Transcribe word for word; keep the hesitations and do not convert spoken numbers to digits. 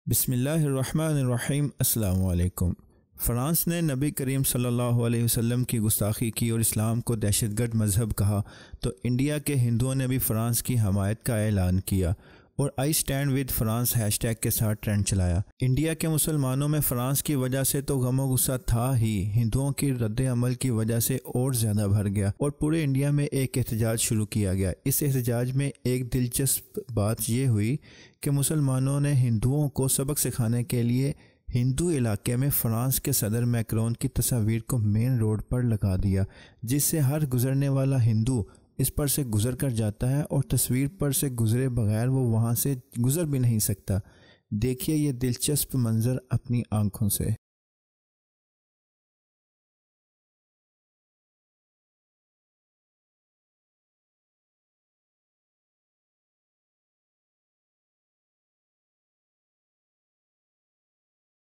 بسم اللہ الرحمن الرحیم۔ السلام علیکم۔ فرانس نے نبی کریم صلی اللہ علیہ وسلم کی گستاخی کی اور اسلام کو دہشت گرد مذہب کہا تو انڈیا کے ہندوؤں نے بھی فرانس کی حمایت کا اعلان کیا اور I stand with France hashtag کے ساتھ ٹرینڈ چلایا۔ انڈیا کے مسلمانوں میں فرانس کی وجہ سے تو غم و غصہ تھا ہی، ہندوؤں کی رد عمل کی وجہ سے اور زیادہ بڑھ گیا اور پورے انڈیا میں ایک احتجاج شروع کیا گیا۔ اس احتجاج میں ایک دلچسپ بات یہ ہوئی کہ مسلمانوں نے ہندوؤں کو سبق سکھانے کے لیے ہندو علاقے میں فرانس کے صدر میکرون کی تصاویر کو مین روڈ پر لگا دیا، جس سے ہر گزرنے والا ہندو اس پر سے گزر کر جاتا ہے اور تصویر پر سے گزرے بغیر وہ وہاں سے گزر بھی نہیں سکتا۔ دیکھیے یہ دلچسپ منظر اپنی آنکھوں سے۔